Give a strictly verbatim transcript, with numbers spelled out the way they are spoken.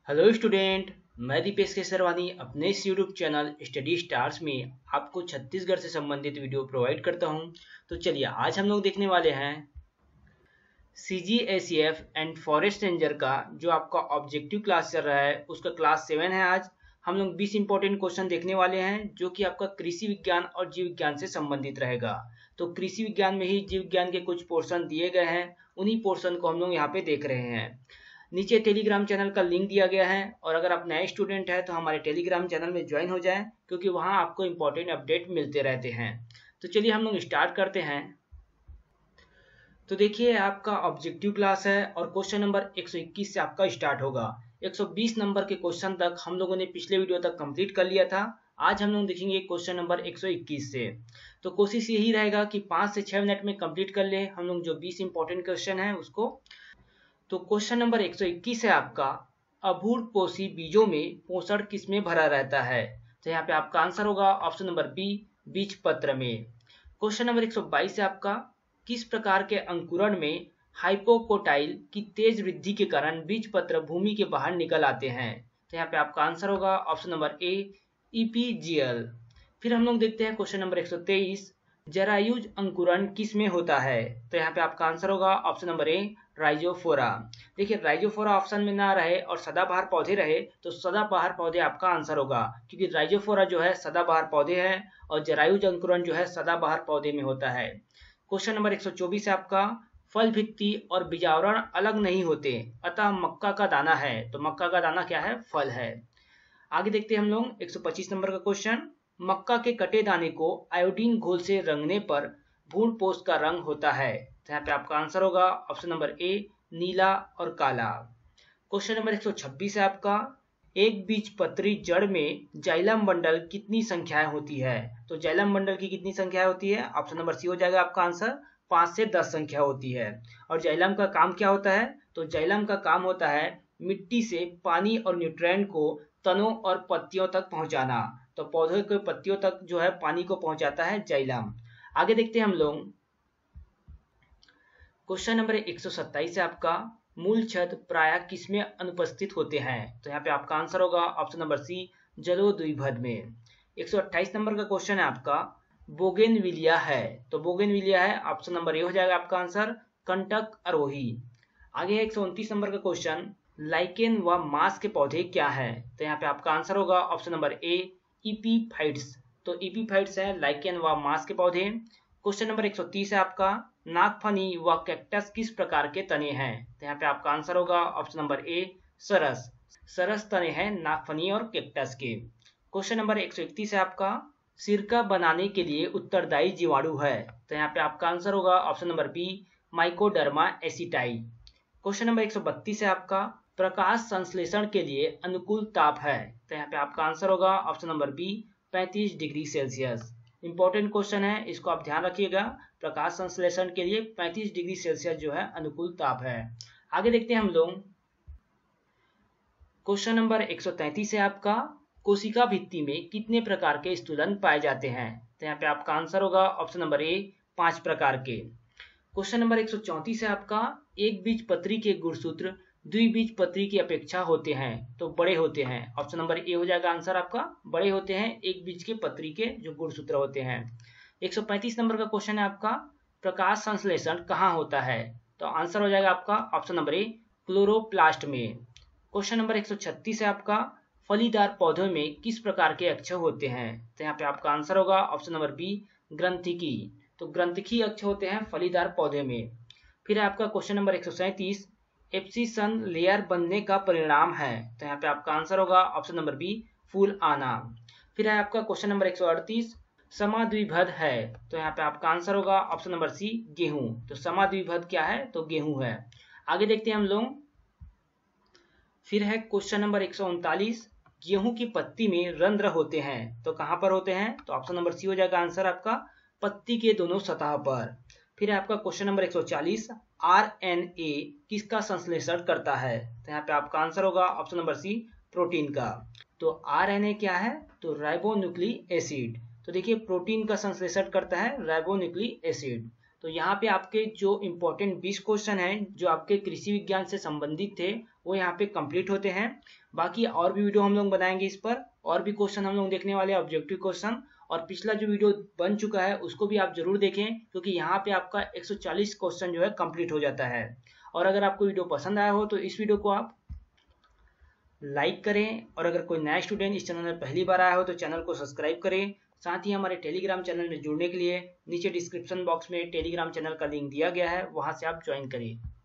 Hello student, मैं दीपेश केसरवानी अपने इस यूट्यूब चैनल स्टडी स्टार्स में आपको छत्तीसगढ़ से संबंधित वीडियो प्रोवाइड करता हूं। तो चलिए आज हम लोग देखने वाले हैं C G A C F and forest ranger का जो आपका ऑब्जेक्टिव क्लास चल रहा है उसका क्लास सेवन है। आज हम लोग बीस इंपॉर्टेंट क्वेश्चन देखने वाले हैं जो कि आपका कृषि विज्ञान और जीव विज्ञान से संबंधित रहेगा। तो कृषि विज्ञान में ही जीव विज्ञान के कुछ पोर्शन दिए गए हैं, उन्हीं पोर्शन को हम लोग यहाँ पे देख रहे हैं। नीचे टेलीग्राम चैनल का लिंक दिया गया है और अगर आप नए स्टूडेंट हैं तो हमारे टेलीग्राम चैनल में ज्वाइन हो जाएं क्योंकि वहां आपको इंपॉर्टेंट अपडेट मिलते रहते हैं। तो चलिए हम लोग स्टार्ट करते हैं। तो देखिए आपका ऑब्जेक्टिव क्लास है और क्वेश्चन नंबर एक सौ इक्कीस से आपका स्टार्ट होगा। एक सौ बीस नंबर के क्वेश्चन तक हम लोगों ने पिछले वीडियो तक कंप्लीट कर लिया था। आज हम लोग देखेंगे क्वेश्चन नंबर एक सौ इक्कीस से। तो कोशिश यही रहेगा कि पाँच से छह मिनट में कंप्लीट कर ले हम लोग जो बीस इंपॉर्टेंट क्वेश्चन है उसको। तो क्वेश्चन नंबर एक सौ इक्कीस है आपका, अभूरपोषी बीजों में पोषण किसमें भरा रहता है। तो यहाँ पे आपका आंसर होगा ऑप्शन नंबर बी, बीज पत्र में। क्वेश्चन नंबर एक सौ बाईस है आपका, किस प्रकार के अंकुरण में हाइपोकोटाइल की तेज वृद्धि के कारण बीज पत्र भूमि के बाहर निकल आते हैं। तो यहाँ पे आपका आंसर होगा option number A, E P G L. फिर हम लोग देखते हैं क्वेश्चन नंबर एक सौ तेईस, जरायुज अंकुरण किसमें होता है। तो यहाँ पे आपका आंसर होगा ऑप्शन नंबर ए, राइजोफोरा। देखिए राइजोफोरा ऑप्शन में ना रहे और सदाबहार पौधे रहे तो सदाबहार पौधे आपका आंसर होगा, क्योंकि राइजोफोरा जो है सदाबहार पौधे हैं और जरायुज अंकुरण जो है सदाबहार पौधे में होता है। क्वेश्चन नंबर एक सौ चौबीस है आपका, फल भित्ति और बीजावरण अलग नहीं होते अतः मक्का का दाना है। तो मक्का का दाना क्या है, फल है। आगे देखते हैं हम लोग एक सौ पच्चीस नंबर का क्वेश्चन, मक्का के कटे दाने को आयोडीन घोल से रंगने पर भ्रूण पोष का रंग होता है। तो यहाँ पे आपका आंसर होगा ऑप्शन नंबर ए, नीला और काला। क्वेश्चन नंबर एक सौ छब्बीस है आपका, एक बीज पत्री जड़ में जाइलम बंडल कितनी संख्याएं होती है। तो जाइलम बंडल की कितनी संख्याएं होती है, ऑप्शन नंबर सी हो जाएगा आपका आंसर, पांच से दस संख्या होती है। और जाइलम का काम क्या होता है, तो जाइलम का काम होता है मिट्टी से पानी और न्यूट्रिएंट को तनों और पत्तियों तक पहुंचाना। तो पौधों के पत्तियों तक जो है पानी को पहुंचाता है जाइलम। आगे देखते हैं हम लोग क्वेश्चन नंबर एक सौ सत्ताईस है आपका, मूल छद प्रायः किसमें अनुपस्थित होते हैं। तो यहाँ पे आपका आंसर होगा ऑप्शन नंबर सी, जलोद्विभद में। एक सौ अट्ठाईस नंबर का क्वेश्चन है आपका, बोगेनविलिया है। तो बोगेनविलिया है, ऑप्शन नंबर ए हो जाएगा आपका आंसर, कंटक आरोही। आगे एक सौ उनतीस नंबर का क्वेश्चन, लाइकेन व मांस के पौधे क्या है। तो यहाँ पे आपका आंसर होगा ऑप्शन नंबर ए, इपीफाइट्स। तो इपीफाइट्स है लाइकेन व मांस के पौधे। क्वेश्चन नंबर एक सौ तीस है आपका, नागफनी व कैक्टस किस प्रकार के तने हैं। तो यहाँ पे आपका आंसर होगा ऑप्शन नंबर ए, सरस। सरस तने हैं नागफनी और कैक्टस के। क्वेश्चन नंबर एक सौ इकतीस है आपका, सिरका बनाने के लिए उत्तरदायी जीवाणु है। तो यहाँ पे आपका आंसर होगा option number B, mycoderma aceti. Question number एक सौ बत्तीस है आपका, प्रकाश संश्लेषण के लिए अनुकूल ताप है। तो यहाँ पे आपका आंसर होगा ऑप्शन नंबर बी, पैंतीस डिग्री सेल्सियस। इंपॉर्टेंट क्वेश्चन है, इसको आप ध्यान रखिएगा, प्रकाश संश्लेषण के लिए पैंतीस डिग्री सेल्सियस जो है अनुकूल ताप है। आगे देखते हैं हम लोग क्वेश्चन नंबर एक सौ तैंतीस है आपका, कोशिका भित्ति में कितने प्रकार के स्थूलन पाए जाते हैं। तो यहाँ पे आपका आंसर होगा ऑप्शन नंबर ए, पांच प्रकार के। क्वेश्चन नंबर एक सौ चौंतीस है आपका, एक बीज पत्री के गुणसूत्र द्विबीज पत्री की अपेक्षा होते हैं तो बड़े होते हैं। ऑप्शन नंबर ए हो जाएगा आंसर आपका, बड़े होते हैं एक बीज के पत्री के जो गुणसूत्र होते हैं। एक सौ पैंतीस नंबर का क्वेश्चन है आपका, प्रकाश संश्लेषण कहाँ होता है। तो आंसर हो जाएगा आपका ऑप्शन नंबर ए, क्लोरोप्लास्ट में। क्वेश्चन नंबर एक सौ छत्तीस है आपका, फलीदार पौधों में किस प्रकार के अक्षर होते हैं। तो यहाँ पे आपका आंसर होगा ऑप्शन नंबर बी, ग्रंथिकी। तो ग्रंथिकी अक्षर होते हैं फलीदार पौधे में। फिर आपका क्वेश्चन नंबर एक सौ सैंतीस, एप्सिसन लेयर बनने का परिणाम है। तो यहाँ पे आपका आंसर होगा ऑप्शन नंबर बी, फूल आना। फिर है आपका क्वेश्चन नंबर एक सौ अड़तीस, समाद्विभद है। तो यहाँ पे आपका आंसर होगा ऑप्शन नंबर सी, गेहूं। तो समाद्विभद क्या है, तो गेहूं है। आगे देखते हैं हम लोग फिर है क्वेश्चन नंबर एक सौ उनतालीस, गेहूं की पत्ती में रंध्र होते हैं तो कहां पर होते हैं। तो ऑप्शन नंबर सी हो जाएगा आंसर आपका, पत्ती के दोनों सतह पर। फिर है आपका क्वेश्चन नंबर एक सौ चालीस, आर एन ए किसका संश्लेषण करता है। तो यहाँ पे आपका आंसर होगा ऑप्शन नंबर सी, प्रोटीन का। तो आर एन ए क्या है, तो राइबोन्यूक्लिक एसिड। तो देखिए प्रोटीन का संश्लेषण करता है राइबोन्यूक्लिक एसिड। तो यहाँ पे आपके जो इम्पोर्टेंट बीस क्वेश्चन हैं जो आपके कृषि विज्ञान से संबंधित थे वो यहाँ पे कंप्लीट होते हैं। बाकी और भी वीडियो हम लोग बनाएंगे इस पर, और भी क्वेश्चन हम लोग देखने वाले हैं ऑब्जेक्टिव क्वेश्चन। और पिछला जो वीडियो बन चुका है उसको भी आप जरूर देखें, क्योंकि यहाँ पे आपका एक सौ चालीस क्वेश्चन जो है कंप्लीट हो जाता है। और अगर आपको वीडियो पसंद आया हो तो इस वीडियो को आप लाइक करें, और अगर कोई नया स्टूडेंट इस चैनल में पहली बार आया हो तो चैनल को सब्सक्राइब करें। साथ ही हमारे टेलीग्राम चैनल में जुड़ने के लिए नीचे डिस्क्रिप्शन बॉक्स में टेलीग्राम चैनल का लिंक दिया गया है, वहां से आप ज्वाइन करिए।